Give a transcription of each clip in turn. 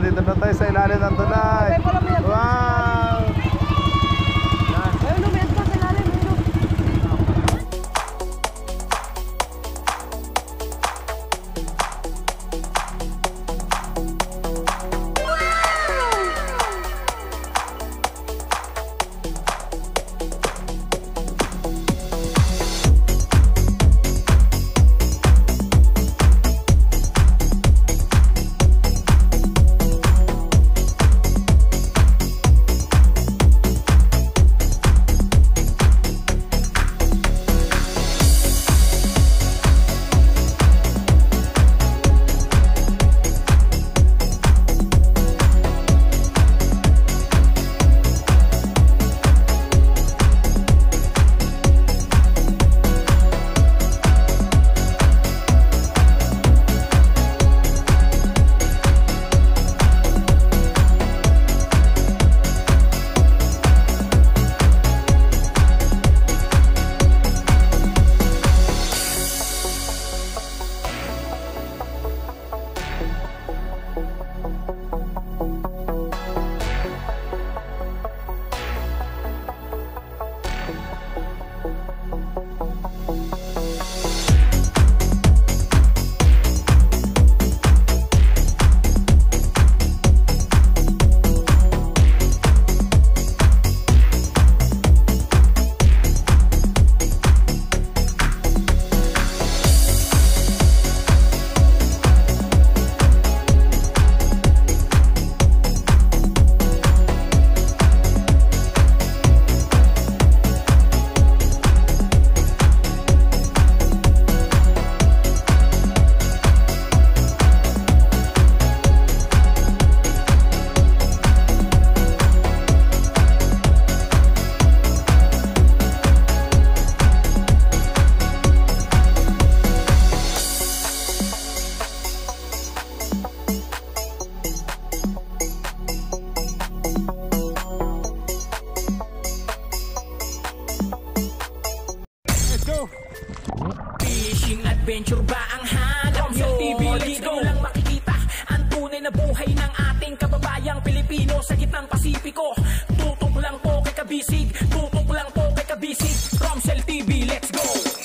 nandito na tayo sa ilalim ng tulay. Wow! Ayun, may pa sa ilalim. Fishing adventure ba ang hanap nyo? Dito lang makikita ang tunay na buhay ng ating kababayang Pilipino sa gitnang Pasipiko. Tutok lang po kay Kabisig, tutok lang po kay Kabisig. Romsel TV, let's go!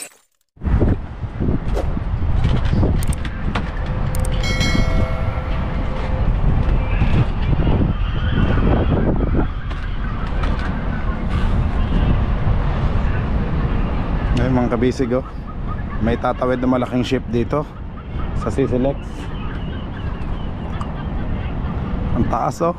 Ngayon mga kabisig, oh, may tatawid na malaking ship dito sa CCLX. Ang taas, oh.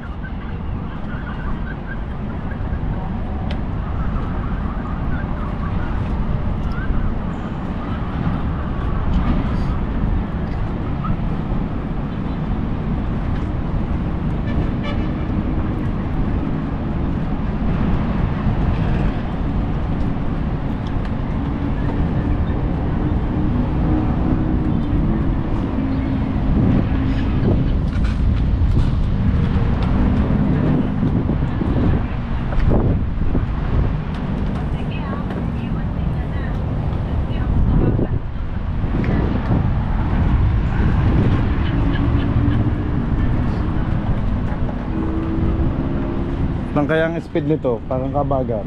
Kaya ang speed nito parang kabagal.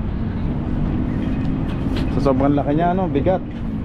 So sobrang laki niya, no? Bigat.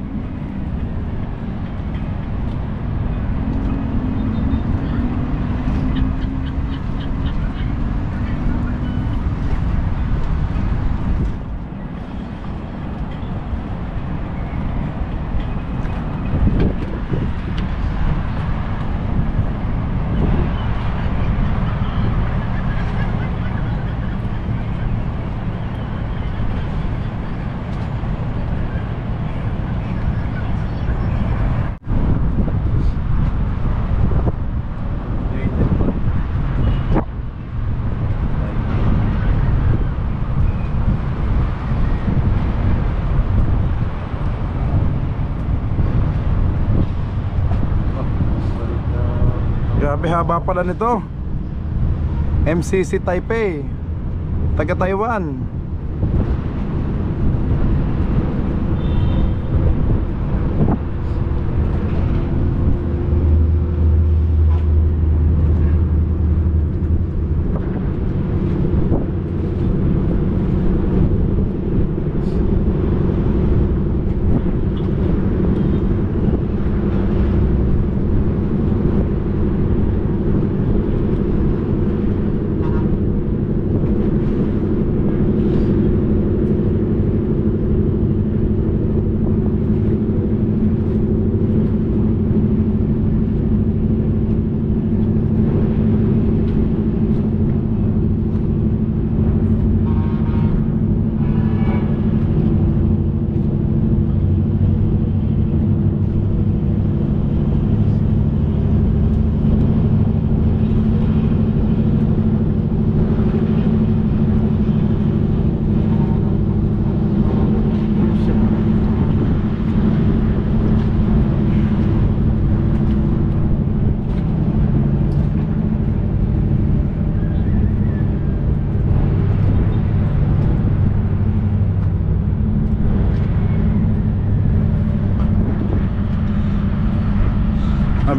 Grabe haba pala nito. MCC Taipei, taga Taiwan.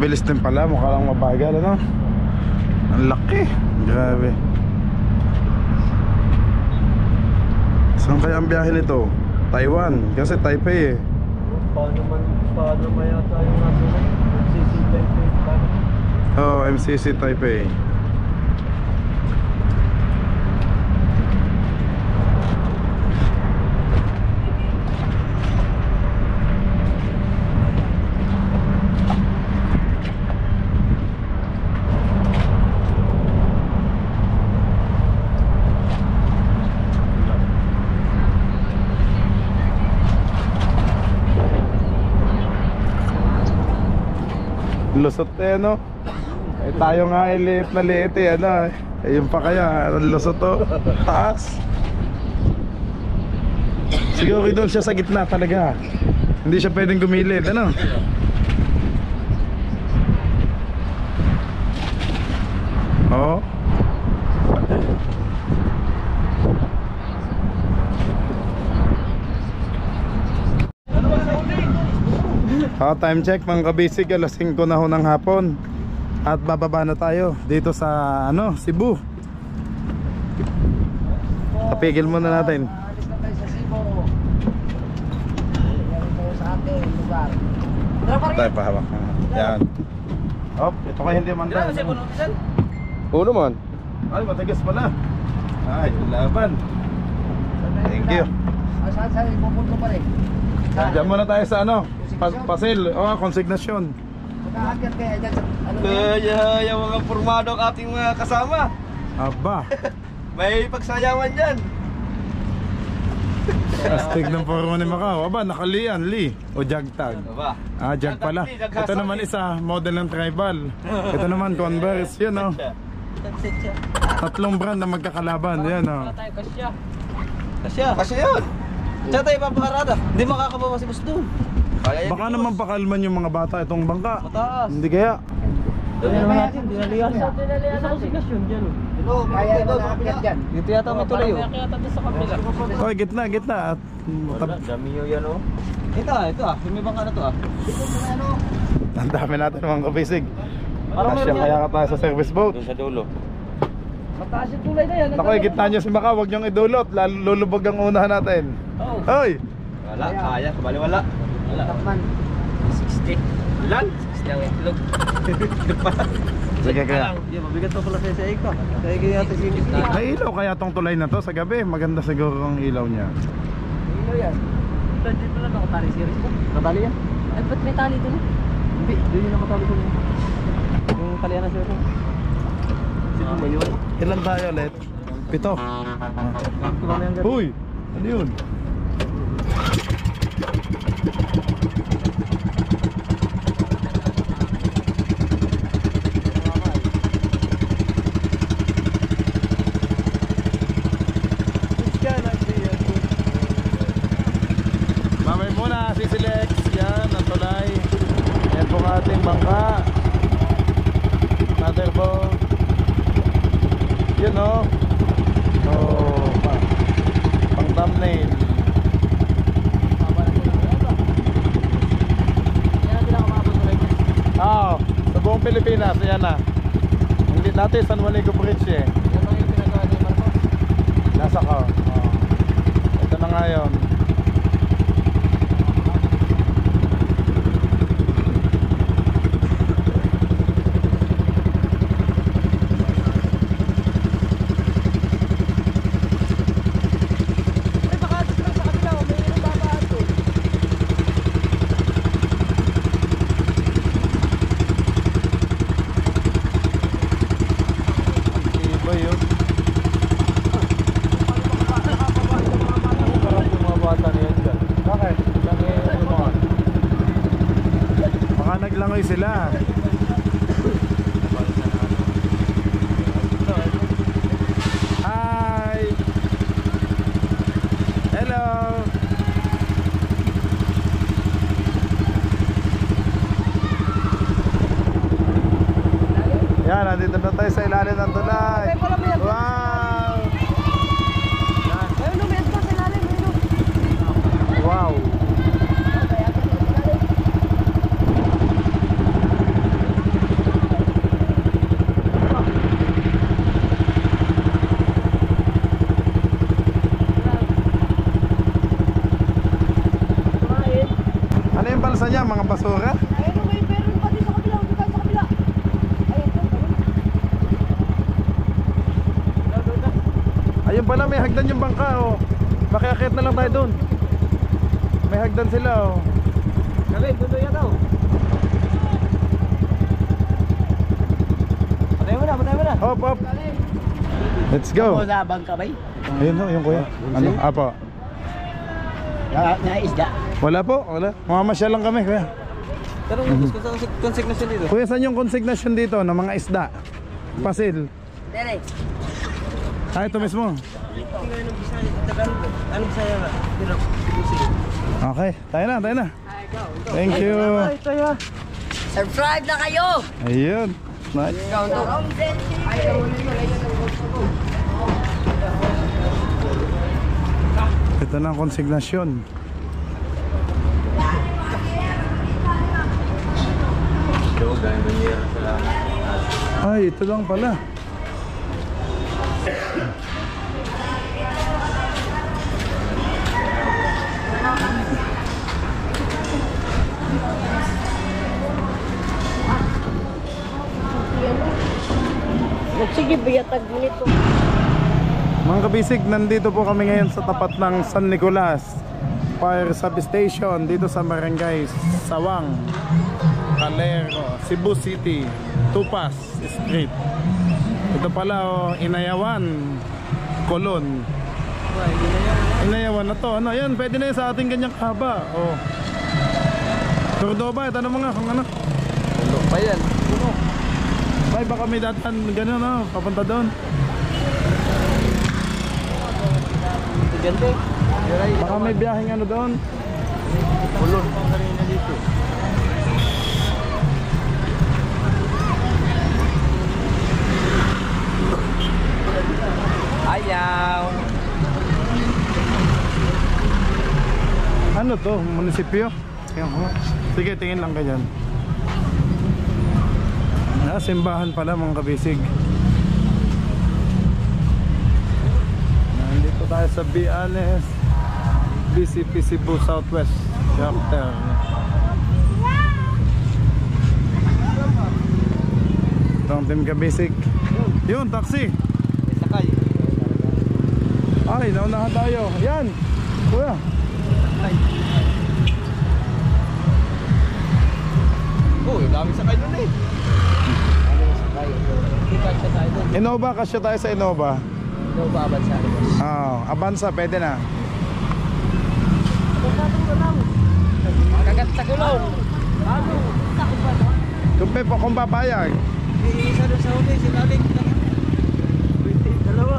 Mabilis din pala, mukha lang mabagal, ano? Ang laki, grabe. Saan kaya ang biyahe nito? Taiwan, kasi Taipei eh. Paano maya tayo nasa MCC Taipei? Oh, MCC Taipei. Lusot eh, no? Eh, tayo nga eh, liit na liit eh, ano? Ayun pa kaya, lusot to. Taas. Siguro doon siya sa gitna talaga. Hindi siya pwedeng gumilid, ano? Oo. Time check mga kabisig, alas 5 na ho ng hapon. At bababa na tayo dito sa ano, Cebu. Tapigil muna natin. Alis na tayo sa Cebu. Alis tayo sa ating lugar. Tayo pahawak. Yan. Hop, ito kayo hindi man dahil. Oo naman. Ay, matigas pala. Ay, laban. Thank you. Saan saan pupunto pa rin? Diyan muna tayo sa ano, pasil. O, konsignasyon. Magkakagat kaya dyan sa ano Kaya yung mga formado ang ating mga kasama. Aba, May pagsayawan dyan. astig ng forma ni Macau. Aba, nakalian, Lee. O jagtag. Aba. Ah, jag pala. Ito naman isa, model ng tribal. Ito naman, Converse. Yan o. Tatlong brand na magkakalaban. Yan o. Kasya yun. Diyan tayo papakarada. Hindi makakabawa si boss doon. Kaya yan Baka dito, naman boss. pakalman yung mga bata itong bangka. Mataas. Hindi kaya. Doon naman natin, dinalihan na. Sa konsignasyon dyan. Kaya naman nakagat dyan. Dito yata may tulay oh. Oy, gitna, gitna. At, Dami yun yan oh. Ito ah. Yung may bangka na to ah. ang dami natin mga kabisig. Parang Kasya meron kaya ka tayo sa service boat. Doon sa dulo. Mataas yung tulay na yan. Ako, gitna nyo si Macau. Huwag nyong idulot. Lulubog ang unahan natin. Oy! Wala, kaya. Kabali wala. Takman. 60. Ilan? 60 ang itlog. Sige kaya. Hindi, mabigat pa pala sa ika. Kaya kaya natin sinip na. May ilaw kaya tong tulay na to sa gabi. Maganda siguro ang ilaw niya. Ano yan? Dito lang nakatali series ko. Natali yan? Ay, ba't may tali dun? Hindi, doon yung nakatali ko. Yung kalian na siya ko. Sino ba yun? Ilan tayo ulit? 7. Uy! Ano yun? Mamay muna, sisilex. Yan, ang tulay. Yan po ang ating bangka. Motherboard. Yun o. Oh, pang thumbnail. Oo, sa buong Pilipinas, yan na. Hindi dati San Juanico Bridge eh. Nasa ko. Oh. Ito na nga yun. Iba yun. Parang yung mga bata na yan dyan. Bakit? Baka naglangoy sila. Hi! Hello! Yan, nandito na tayo sa ilalim ng tulay. Wow! Ayun, lumayas pa sa ilalim. Ayun. Wow! lamesa niya, mga basura. Ayun, may meron pa din sa kabila. Dito tayo sa kabila. Ayun, Ayun pala, may hagdan yung bangka, oh. Makiakit na lang tayo doon. May hagdan sila, oh. Kali, doon yan daw. Patay mo na. Hop, hop. Let's go. Sa bangka ba? Ayun, oh, yung kuya. Ano? Apo. Na isda. Wala po, wala. Mamamasya lang kami, kuya. Tanong mo, gusto sa consignation dito. Kuya, saan yung consignation dito ng mga isda? Pasil. Dere. Ah, ito mismo. Anong Bisaya nga? Okay, tayo na. Thank you. Subscribe na kayo. Ayun. Nice. Ito na ang konsignasyon. Ay, ito lang pala. Sige, biyatag nito. Mga kabisig, nandito po kami ngayon sa tapat ng San Nicolas Fire Substation dito sa Barangay Sawang, Calero, Cebu City, Tupas Street. Ito pala, oh, Inayawan, Colon. Inayawan na to. Ano, yan, pwede na yun sa ating ganyang haba. Oh. Cordoba, tanong mo nga kung ano. Ano pa yan? Bay, baka may datan gano'n, no? Papunta doon. Ganda. Baka may biyaheng ano doon. Kulon. Marina dito. Ayaw. Ano to? Munisipyo? Sige, tingin lang kayo dyan. Simbahan pala mga kabisig. Nandito tayo sa Biales BCP Cebu Southwest Chapter. Ito ang team kabisig. Yun, taxi. Sakay. Ay, naunahan tayo. Yan, kuya. Oh, dami sakay doon eh. Innova, kasya tayo sa Innova. Innova, Avanza. Avanza, pwede na. Kagat sa kulong. Kung papayag. Isa doon sa huli, sinaling. Dalawa.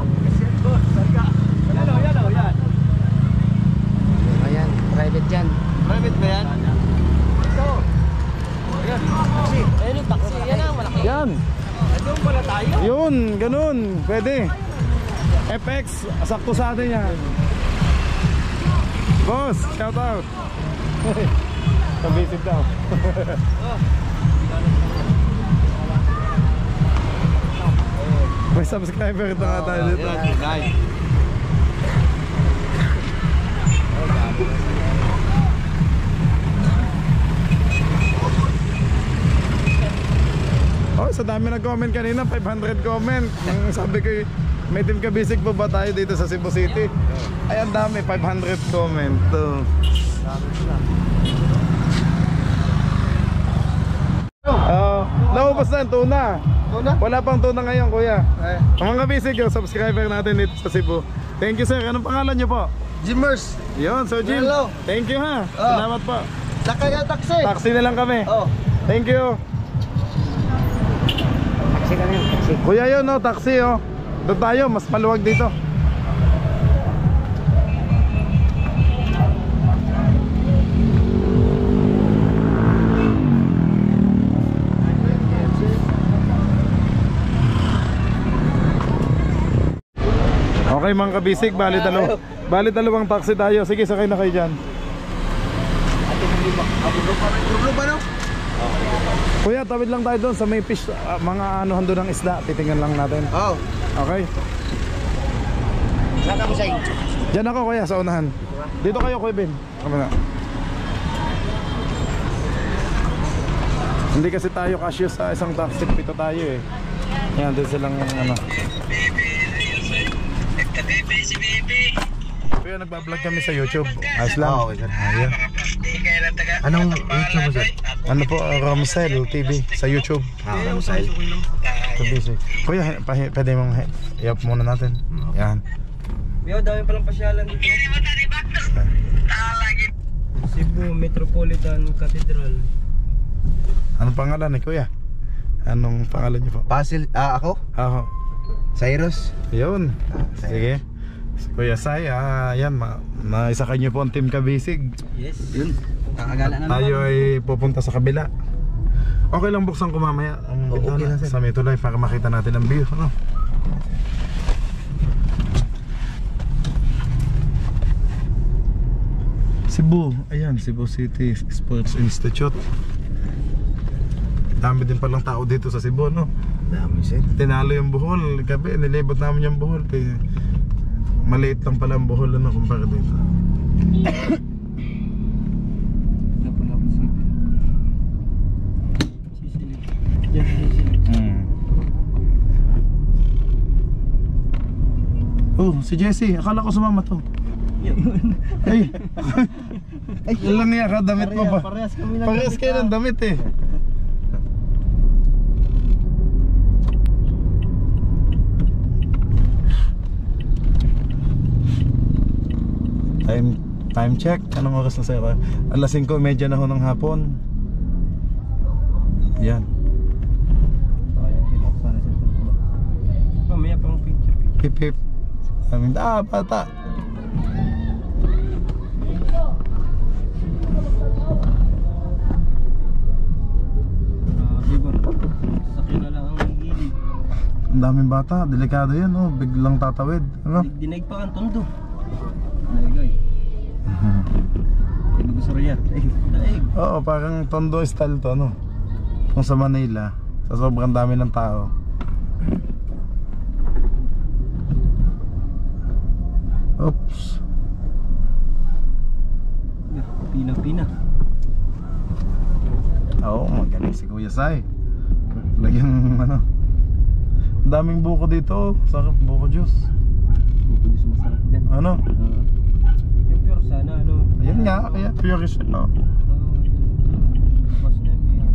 Yan. Ayan, private dyan. Private ba yan? Ito. Ayan. Taxi. Ayan yung taxi. Yan ang malaki. Yan. Doon pala tayo. Yun, ganun. Pwede. FX, sakto sa atin yan. Boss, shout out. Kabisit daw. May subscriber na nga tayo dito. Nice. Oh, sa dami nag-comment kanina, 500 comment. Ang sabi ko, may team kabisig po ba tayo dito sa Cebu City? Ay, ang dami, 500 comment. Naubos na yung tuna. Wala pang tuna ngayon, kuya. Ang mga kabisig, yung subscriber natin dito sa Cebu. Thank you, sir. Anong pangalan nyo po? Jimmers. Yun, so Jim. Hello. Thank you, ha. Salamat po. Sakay ang taxi. Taxi na lang kami. Oh. Thank you. Taxi ka na yun, taxi. Kuya, yun, no, taxi, oh. Doon tayo, mas maluwag dito. Okay mga kabisig, bali dalawang taxi tayo. Sige, sakay na kayo dyan. Kuya, tawid lang tayo doon sa may fish, mga anuhan doon ng isda. Titingnan lang natin. Oh. Okay. Saan ako sa'yo? Diyan ako kuya, sa unahan. Dito kayo, Kuya Ben. Kami na. Hindi kasi tayo kasya sa isang taxi, pito tayo eh. Yan, doon silang ano. Kaya nagbablog kami sa YouTube. Ayos lang. Ayun. Anong YouTube mo, sir? Ano po, Romsel TV sa YouTube. Romsel. Kuya, pwede mong i-up muna natin. Yan. Yo, dami palang pasyalan dito. Cebu Metropolitan Cathedral. Anong pangalan ni Kuya? Anong pangalan niyo po? Basil, ako? Ako. Cyrus. Yun. Sige. Kuya Sai, yan, naisa kanyo po ang Team Kabisig. Yes. Yun. Kakagala na Tayo ay pupunta sa kabila. Okay lang buksan ko mamaya ang Okay bintana lang, sir. sa Metro Life para makita natin ang view, ano? Cebu, ayan, Cebu City Sports Institute. Dami din palang tao dito sa Cebu, no? Dami, sir. Tinalo yung Bohol, gabi, nilibot namin yung Bohol. Maliit lang pala ang Bohol, ano, kumpara dito. Oh, si Jessie, akala ko sumama to. Ay, yun lang niya, damit mo ba? Parehas kayo ng damit eh. Time check, anong oras na sa'yo? Alas 5:30 na ho ng hapon. Yan. Mamaya pang picture. Hip hip. Amin, bata. Diba? Sakyan na lang ang gilid. Ang daming bata, delikado yan, oh. Biglang tatawid, ano? Dinaig pa ang tondo. Daig. Hindi gusto rin. Daig. Oo, parang Tondo style to, ano? Kung sa Manila, sa sobrang dami ng tao. Oops. Pina. Oo, magaling si Kuya Sai. Lagyan ano. Ang daming buko dito, sarap buko juice. Buko juice masarap din. Ano? Yung pure sana, ano? Ayan nga, kaya pure siya, no? Tapos na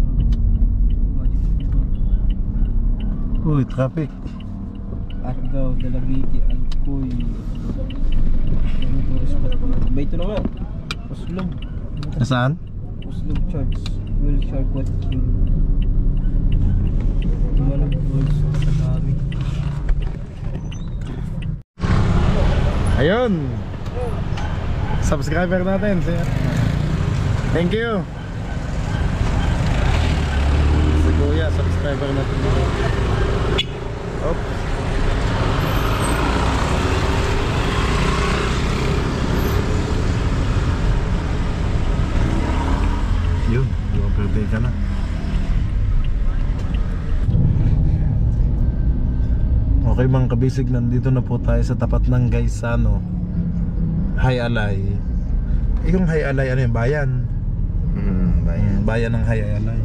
yung Uy, traffic. Argao, Dalagiti, Alcoy. Ano tourist spot? Ba ito na nga? Uslog. Nasaan? Uslog Church. Will Shark Watching. Tumalog Falls. Sa dami. Ayun. Subscriber natin. Thank you. Si Kuya, subscriber natin. Oops. Yun, birthday ka na. Okay mga kabisig, nandito na po tayo sa tapat ng Gaisano Hay-Alay. Yung Hay-Alay, ano yung bayan? Bayan ng Hay-Alay.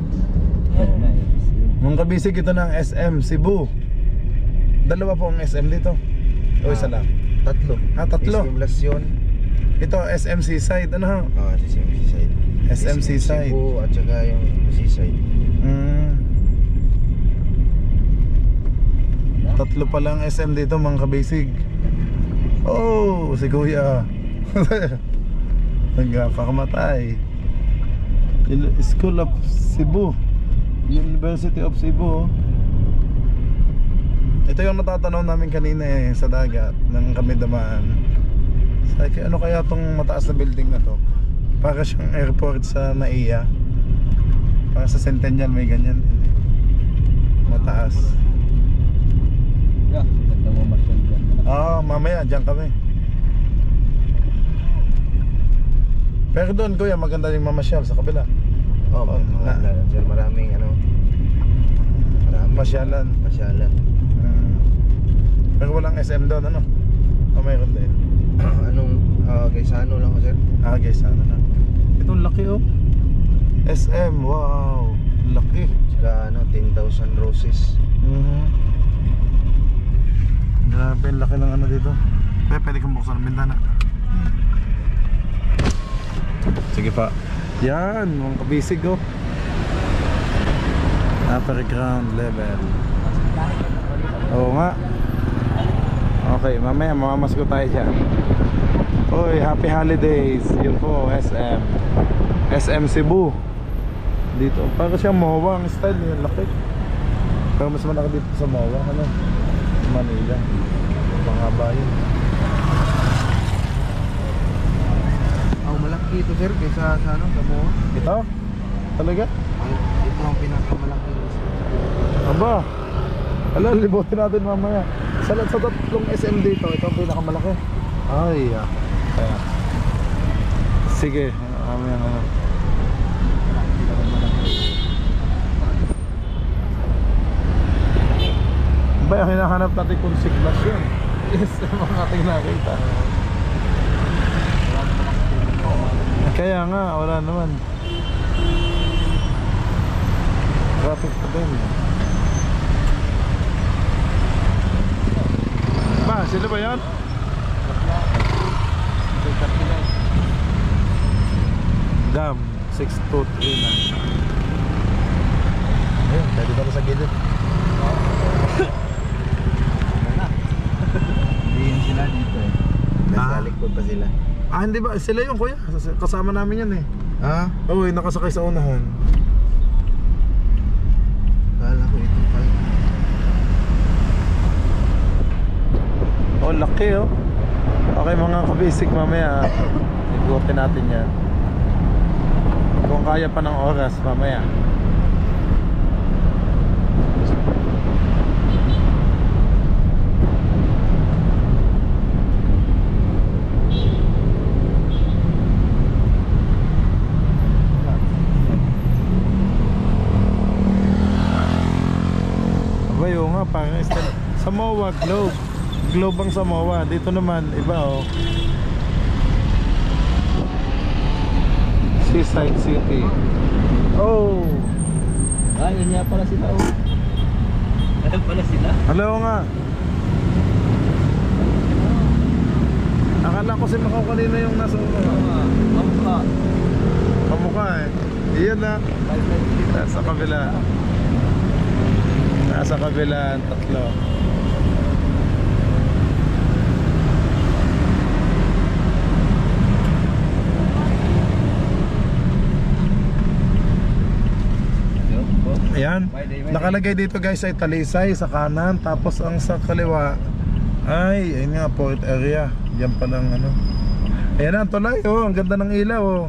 Mga kabisig, ito ng SM Cebu. Dalawa po ang SM dito. O isa lang? Tatlo. Tatlo. Simulación. Ito SM Seaside, ano? SM Seaside. SM Seaside. Cebu at saka yung Seaside. Tatlo pa lang SM dito mga kabisig. Oh, si Kuya nagpakamatay. School of Cebu, University of Cebu. Ito yung natatanaw namin kanina eh, sa dagat nang kami damaan. Sabi, ano kaya tong mataas na building na to? Para siyang airport sa NAIA. Para sa Centennial may ganyan din eh. Mataas. Yeah, ganda mo masyal dyan. Mamaya dyan kami. Pero doon Kuya, maganda yung mamasyal sa kabila. Sir, maraming Masyalan. Pero walang SM doon, ano? O mayroon din. Gaisano lang ko, sir. Guys, ano na. Ito laki oh. SM, wow. laki. Saka 10,000 roses. Grabe, ang laki ng ano dito. Pwede kang buksan ang bintana. Sige pa. Yan, mga kabisig oh. Upper ground level. Oo nga. Okay, mamaya mamamas ko tayo dyan. Oy, happy holidays. Yun po, SM. SM Cebu. Dito, parang siyang MOA ang style niya, laki. Pero mas malaki dito sa MOA, ano? Manila. Mahaba yun. Malaki ito sir, kaysa sa ano, sa MOA. Ito? Talaga? Ito ang pinakamalaki. Aba, ala, libutin natin mamaya. Sa tatlong SM dito, ito ang pinakamalaki. Ay, kaya. Sige, mamaya na. Ba, yung hinahanap natin kung siglas yun. Yes, mga ating nakita. Kaya nga, wala naman. Traffic pa din. Ba, sila ba yan? Dam 6239. Ayun, pwede ba sa gilid? Hindi yun sila dito eh. Nasa likod pa sila. Hindi ba? Sila yung kuya. Kasama namin yan eh. Ha? Oo, nakasakay sa unahan. Kala ko ito pala. Oh, laki oh. Okay mga kabisig, mamaya igutin natin yan. Kung kaya pa ng oras, mamaya. Abayo nga, parang Samoa, Globe. Globe ang Samoa. Dito naman, iba oh. Seaside City. Oh! Yun nga pala sila oh. Ayan pala sila. Hello nga. Akala ko si Macau kanina yung nasa ulo. Kamukha. Kamukha eh. Iyan na. Nasa kabila. Nasa kabila ang tatlo. Ayan, nakalagay dito guys ay Talisay sa kanan. Tapos ang sa kaliwa ay, ayun nga, port area. Yan palang ano. Ayan ang tulay oh, ang ganda ng ilaw oh.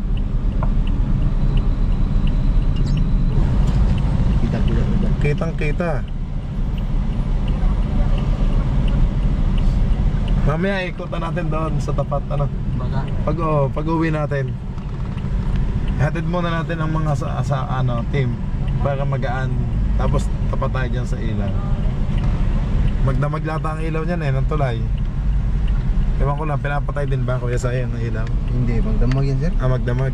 Kitang kita. Mamaya ikutan natin doon sa tapat ano. Pag uwi natin, hatid muna natin ang mga sa ano, team para magaan. Tapos tapat tayo dyan sa ilaw. Magdamag lata ang ilaw niyan eh, ng tulay. Ewan ko lang, pinapatay din ba kuya sa'yo ng ilaw? Hindi, magdamag yan sir. Magdamag.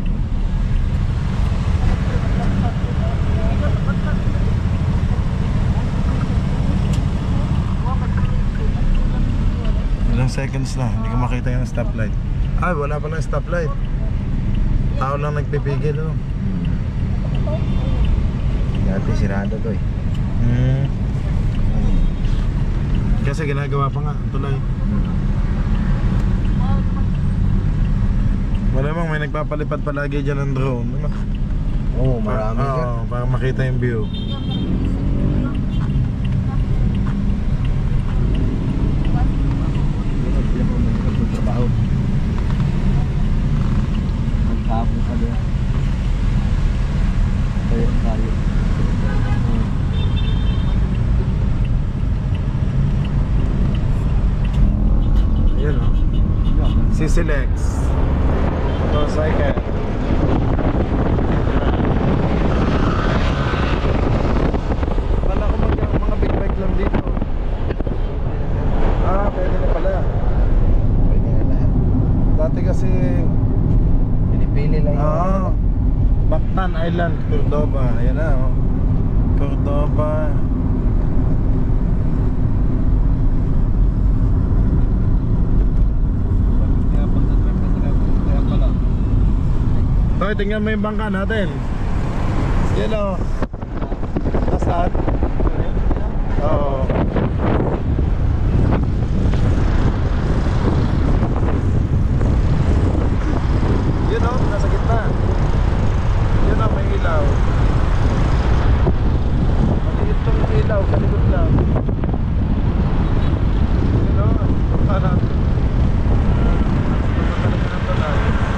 Ilang seconds na, hindi ko makita yung stoplight. Ay, wala pa lang stoplight. Tao lang nagpipigil oh. Dati sirado to eh. Kasi ginagawa pa nga ang tulay. Malamang may nagpapalipad palagi dyan ng drone. Oo, marami sir. Para makita yung view. Trabaho. Magkapon ka doon. Tayo. Ayun o. Sisilex motorcycle. Kala ko mga big bike lang dito. Pwede na pala. Pwede na lahat. Dati kasi pinipili lang yun. Mactan Island, Cordoba. Ayan na oh. Cordoba. Kaya pagdatrip na sila, kaya pala. Toy, tingnan mo yung bangka natin. Yan o. Nasaan? Oo. Yun o, nasa gitna. Yun o, may ilaw. Maliit tong ilaw, sa likod lang. Yun o, bangka natin. Bangka natin ang talay.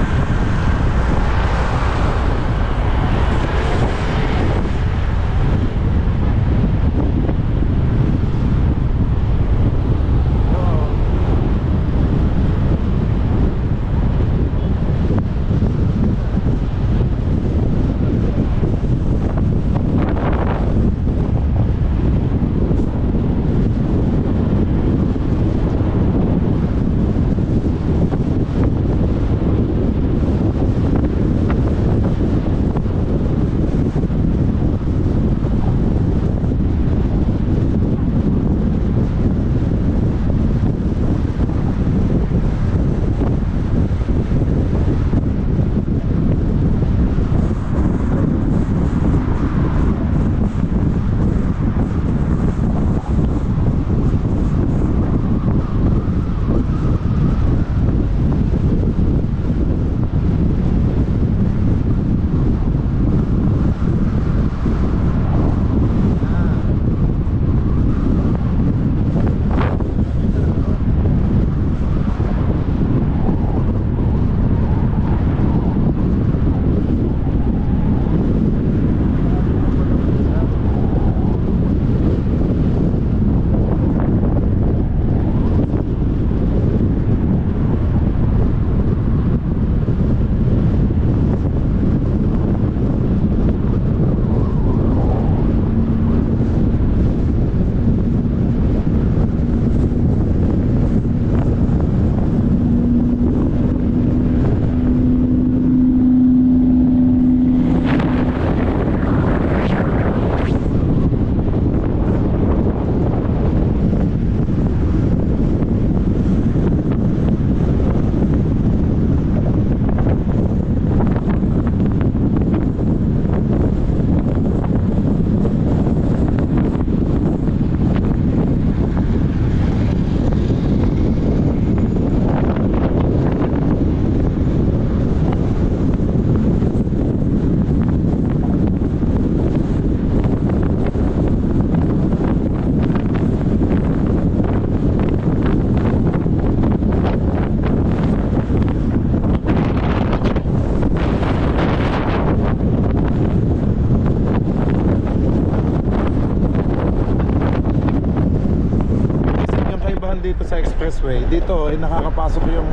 Dito sa expressway, dito ay nakakapasok yung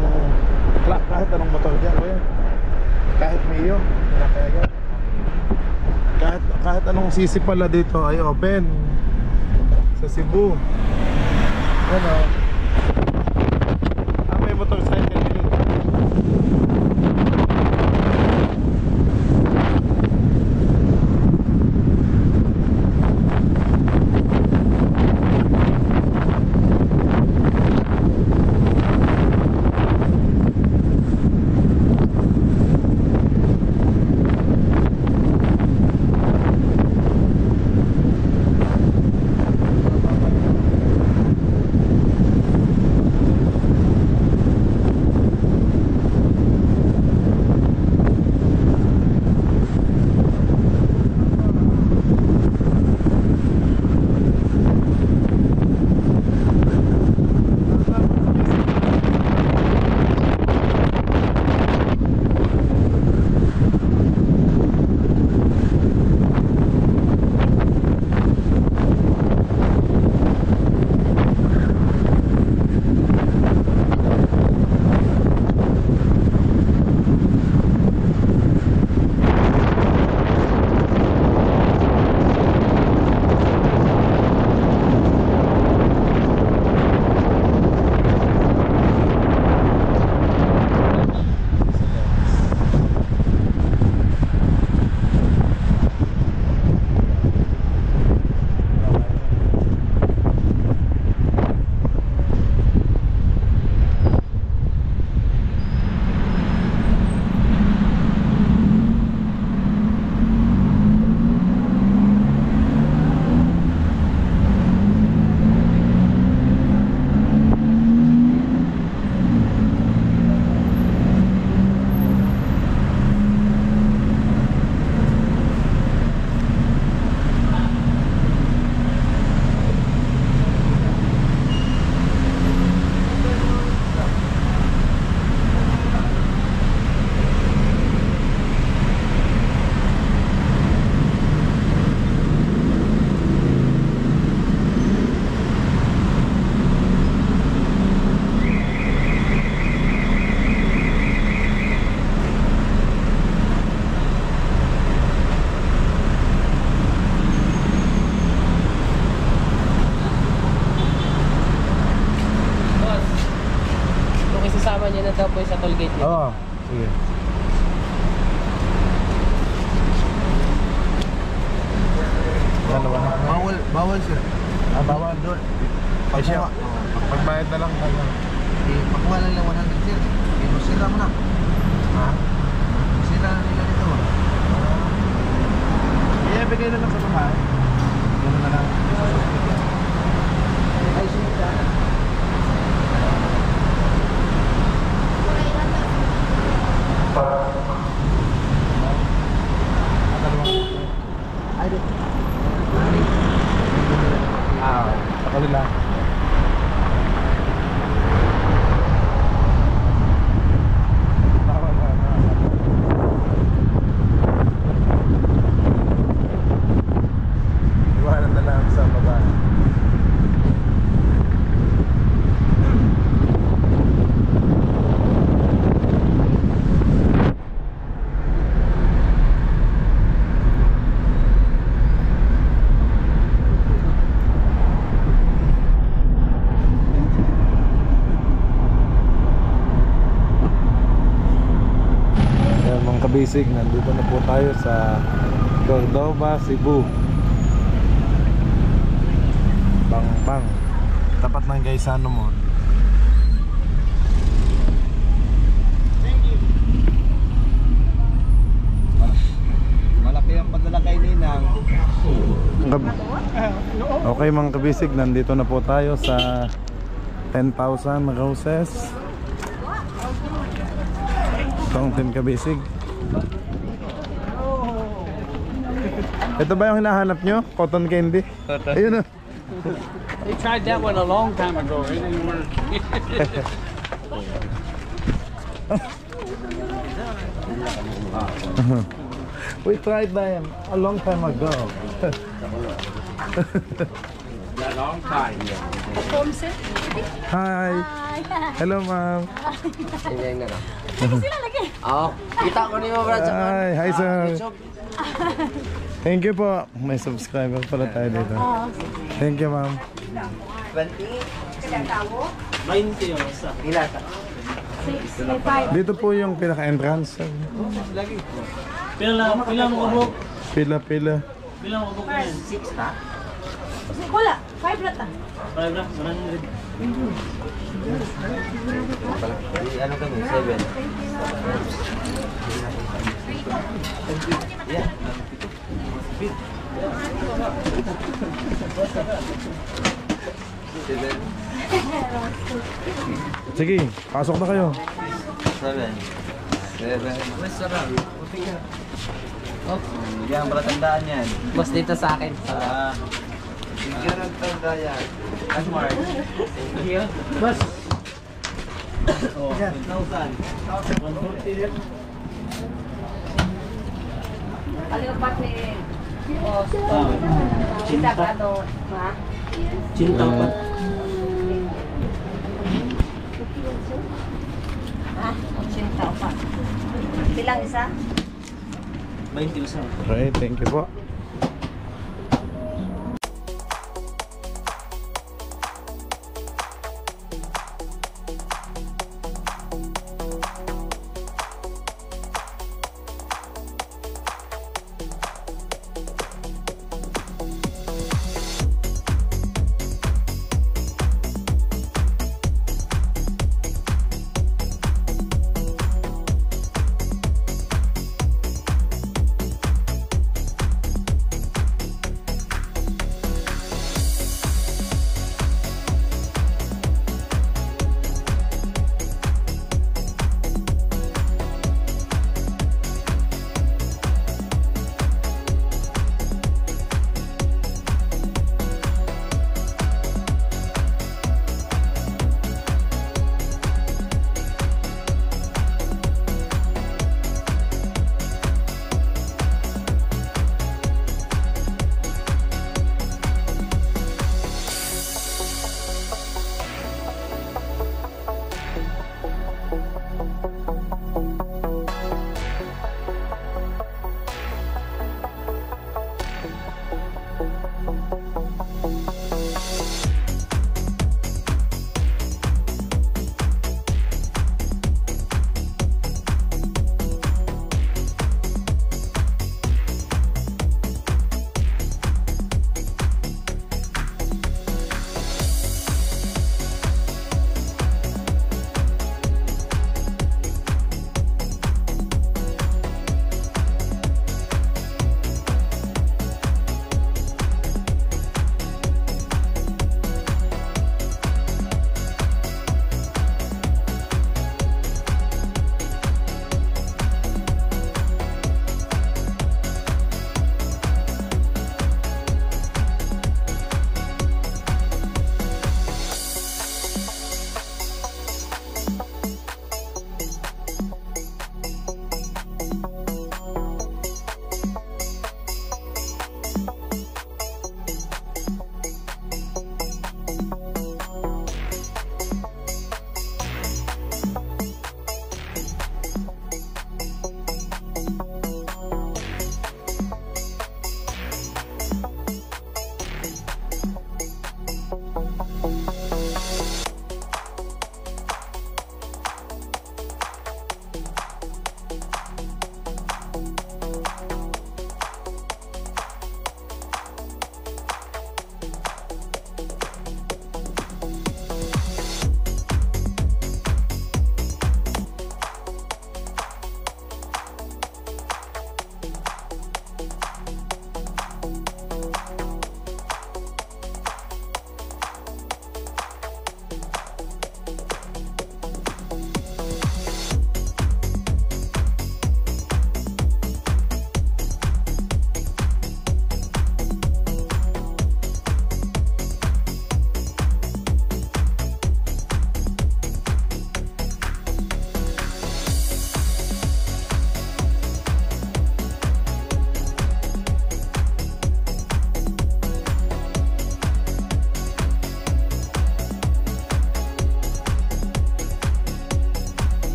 kahit anong motor dyan, kuya. Kahit Mio, kahit anong sisi pala dito ay open sa Cebu. Yan o. May motorcycle dito. ticket. Oo, sige. Dalawa na. Bawal sir. Bawal doon. Siya, pagbayad na lang tayo. Pakuha lang ng 100 sir. Masira mo na. Ha? Masira na nila dito. Bigay na lang sa bahay. Ganun na lang. Ay, sir. Sa kanila. Iwanan na lang sa baba. Kabisig, nandito na po tayo sa Cordova, Cebu. Bang tapat ng Gaisano mo. Malaki ang padala kay Ninang. Okay mga kabisig, nandito na po tayo sa 10,000 roses. Fountain Kabisig. Ito ba yung hinahanap nyo? Cotton candy? Ayun na. They tried that one a long time ago. It didn't work. We tried them a long time ago. A long time. Hi. Hello ma'am. Hindi na. Sila lagi. Oo. Kita ko niyo brad. Hi sir. Thank you po. May subscriber pala tayo dito. Thank you ma'am. 20 yung isa. Pila. Dito po yung pinaka-entrance. Pila mo kubok? Pila. Pila mo kubok na yan? 6 ta? Wala, 5 na ta. 5 na? 100. Ano kami? 7. Yeah. Sige, pasok na kayo. 7. Masarap. Oh, yan pala tandaan yan. Boss dito sa akin. Bigyan ng tanda yan. That's Mark. Here? Bus. Oh, 1,000. 140 yan. Palipat ni Cinta pa. ha? Cinta pa. Ha? Cinta pa. Bilang isa? 20 isa. Okay, thank you po.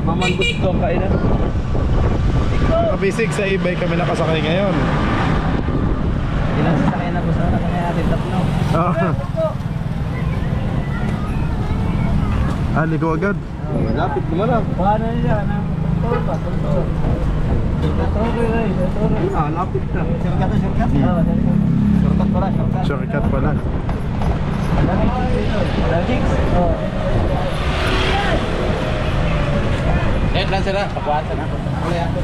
Maman gusto ang kainan. Mga kabisig, sa e-bike kami nakasakay ngayon. Ilang sasakyan na gusto na kami natin tatlo. Liko agad. Lapit naman lang. Paano niya? Tol pa, tol. Lapit na. Shortcut na, shortcut. Shortcut pala, shortcut. Shortcut pala. Eh, plan sila. Pakuatan na. Wala yan.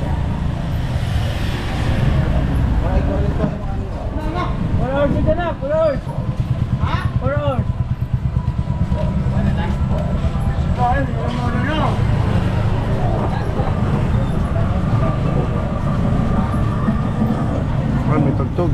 Forward dito na, forward. Ha? Forward. May tugtog.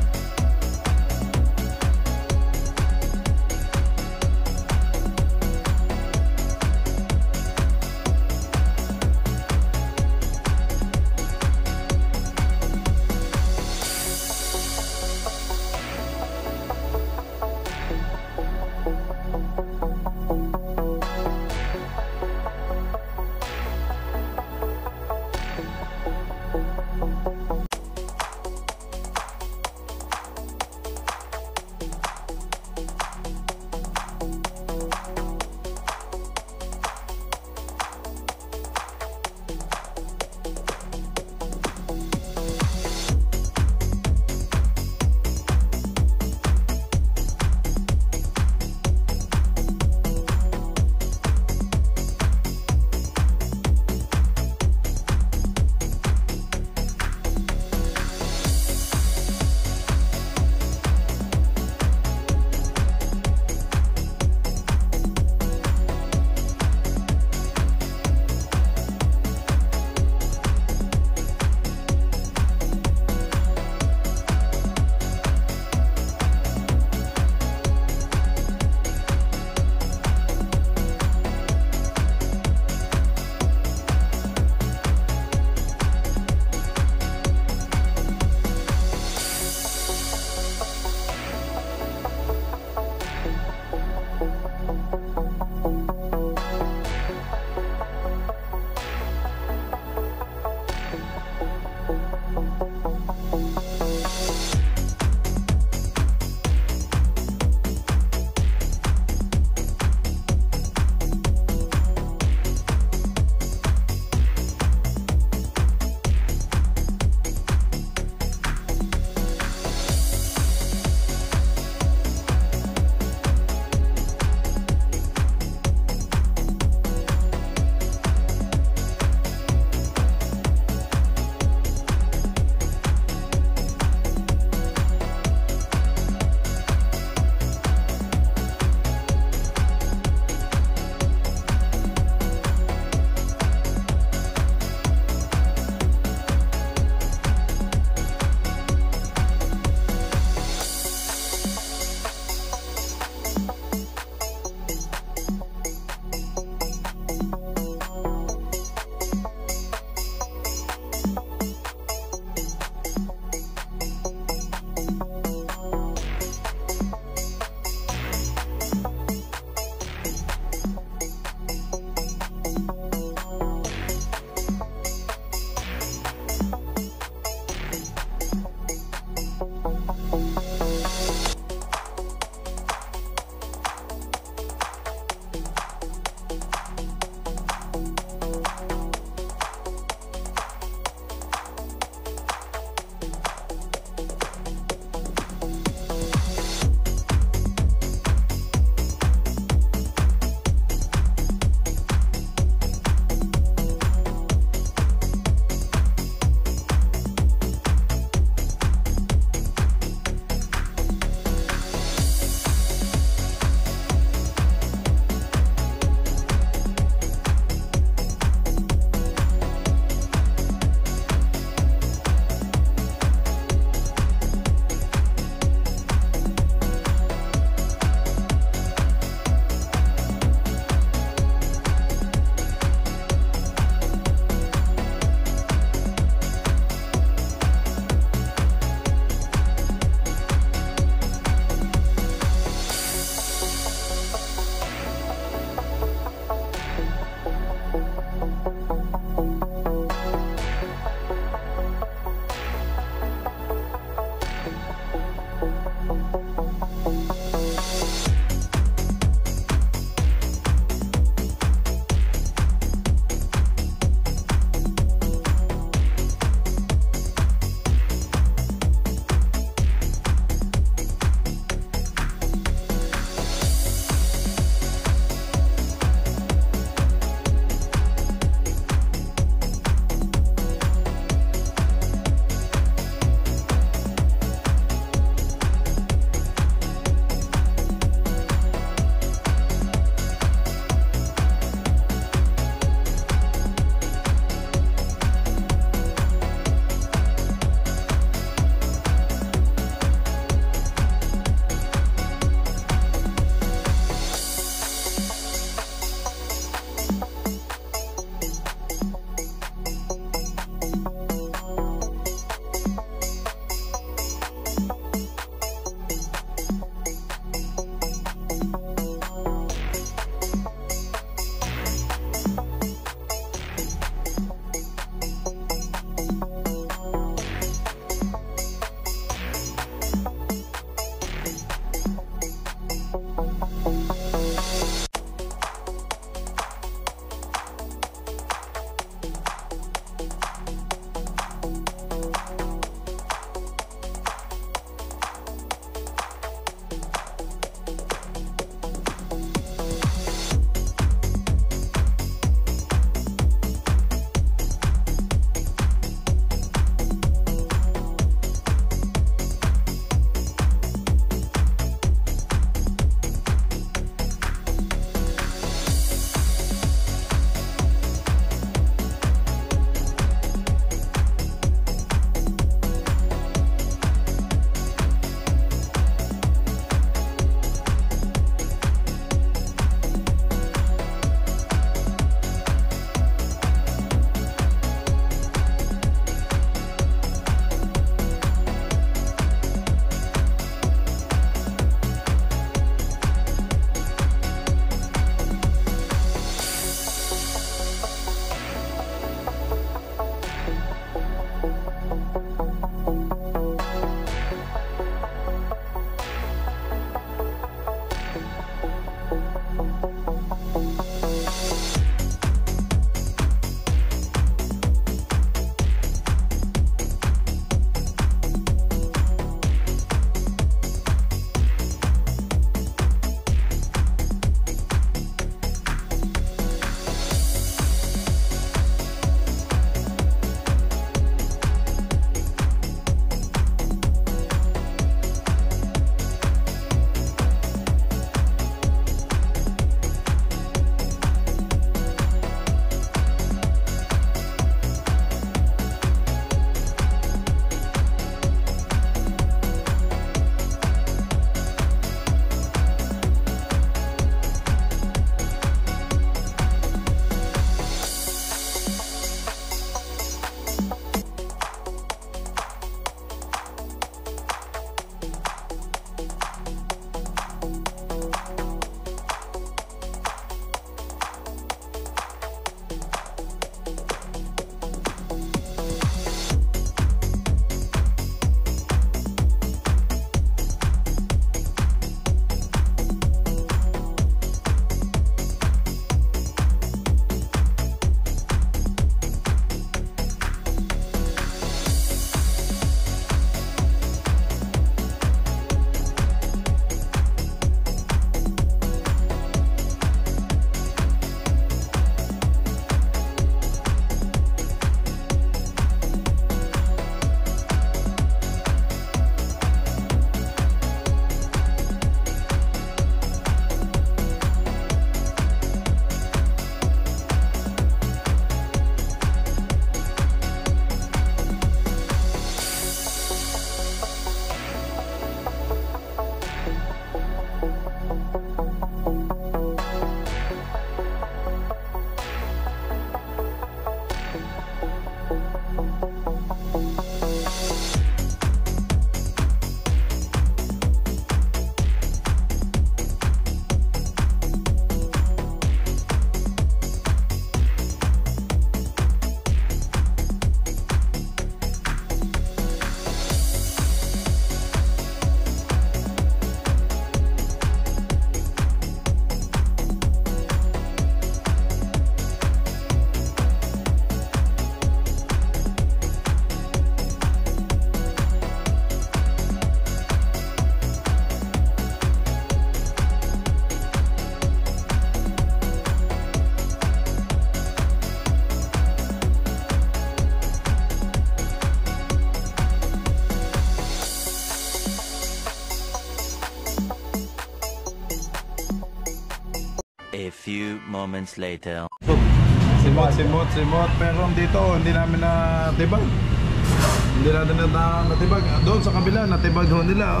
A few moments later. Simot. Pero dito, hindi namin natibag. Hindi natin natibag. Doon sa kabila, natibag ho nila, oh.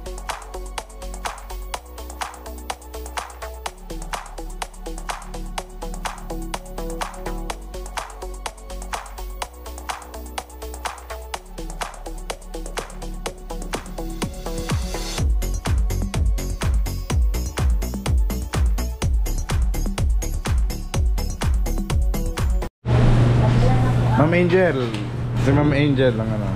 Ma'am Angel. Si Ma'am Angel lang ano.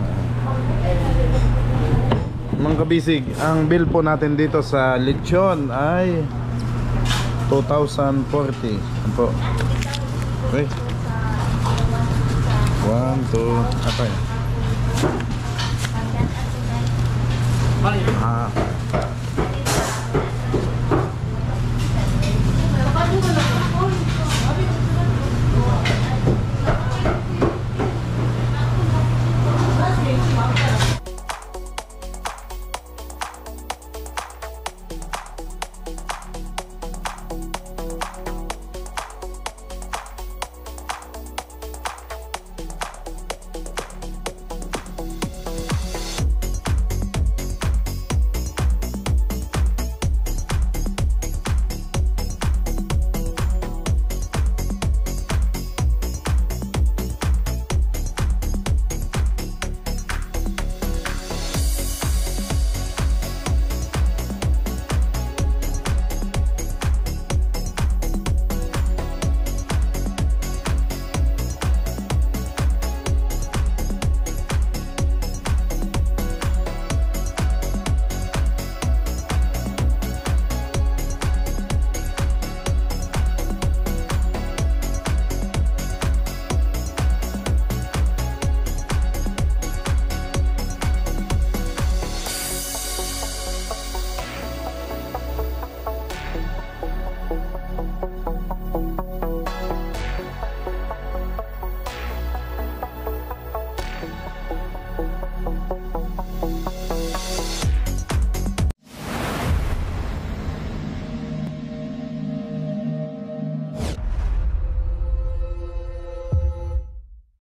Mga kabisig, ang bill po natin dito sa lechon ay 2,040. Ano po? Okay. 1, 2, apa ya?